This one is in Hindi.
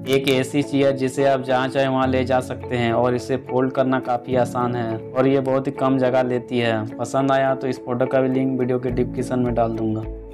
एक ऐसी चेयर जिसे आप जहाँ चाहे वहाँ ले जा सकते हैं और इसे फोल्ड करना काफ़ी आसान है और ये बहुत ही कम जगह लेती है। पसंद आया तो इस प्रोडक्ट का भी लिंक वीडियो के डिस्क्रिप्शन में डाल दूंगा।